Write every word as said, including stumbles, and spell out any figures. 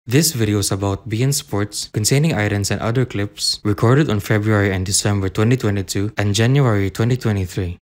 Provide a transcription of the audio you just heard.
This video is about beIN Sports, containing idents and other clips recorded on February and December twenty twenty-two and January twenty twenty-three.